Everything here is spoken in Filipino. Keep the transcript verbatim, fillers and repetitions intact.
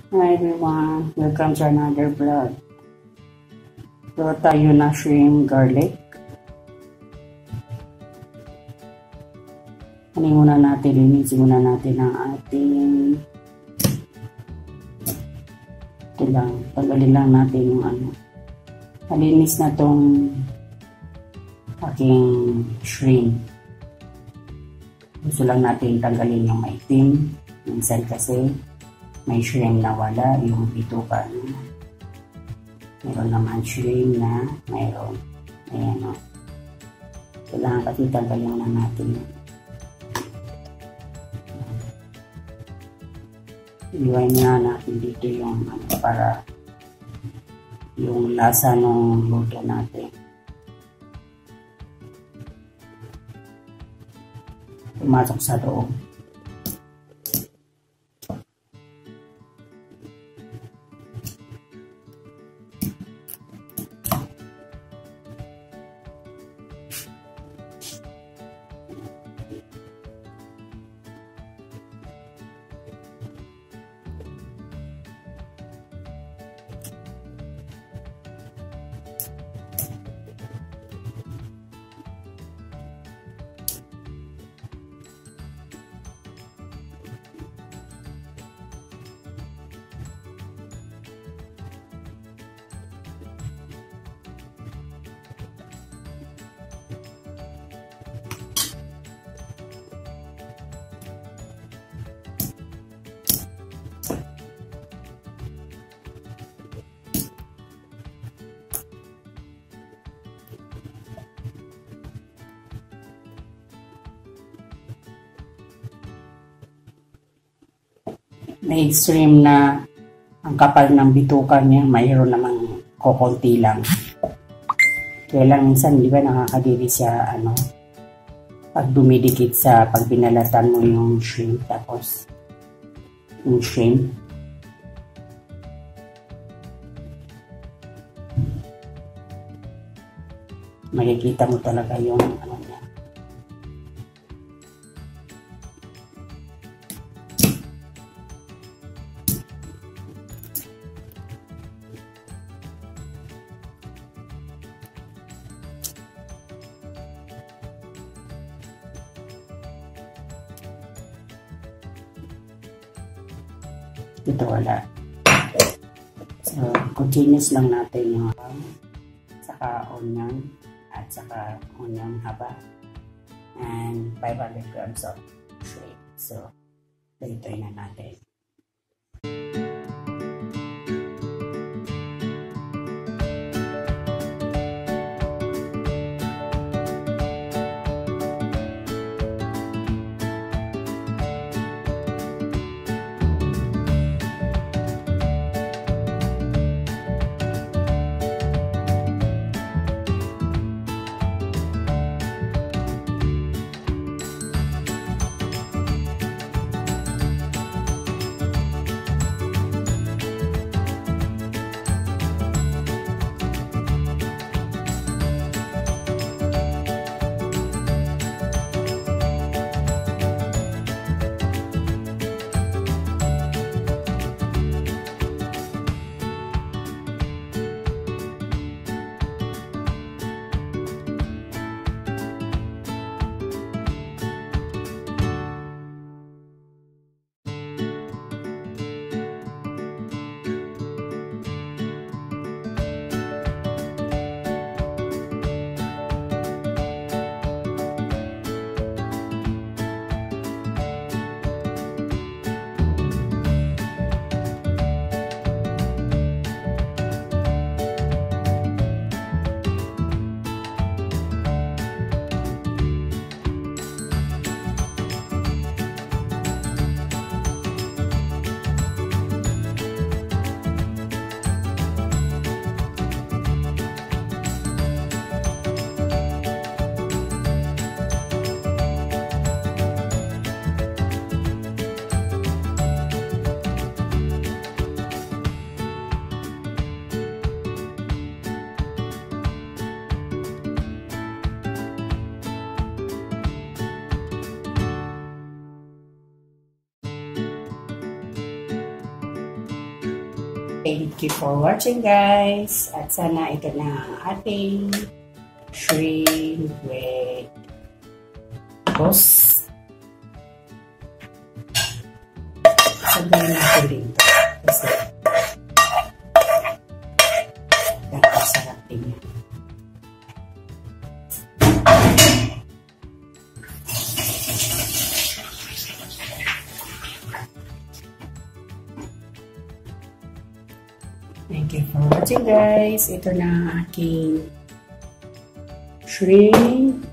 Hi everyone, welcome to another vlog. So tayo na shrimp garlic. Ano muna natin, linisin muna natin ang ating ito lang, tanggalin lang natin yung ano. Malinis na tong aking shrimp. Gusto lang natin tanggalin yung maitim. Minsan kasi may shrimp na wala, yung bituka na. Meron naman shrimp na mayroon. Ayan o. Kailangan kasi tanggalin na natin. Iwain na natin dito yung ano, para yung lasa ng luto natin. Pumasok sa loob. May extreme na ang kapal ng bituka niya, mayroon namang kokonti lang. Kaya lang minsan, di ba, nakakadiri siya, ano, pag dumidikit sa pag binalatan mo yung shrimp, tapos yung shrimp. Makikita mo talaga yung ano niya. Ito wala. So, continuous lang natin yung saka onion at saka onion haba and five hundred grams of shrimp. So, ito na natin. Thank you for watching, guys. At sana ito na ang ating shrimp with toast. Sabihin natin dito. Kasi napasarap din yan. Thank you for watching, guys. Ito na aking shrimp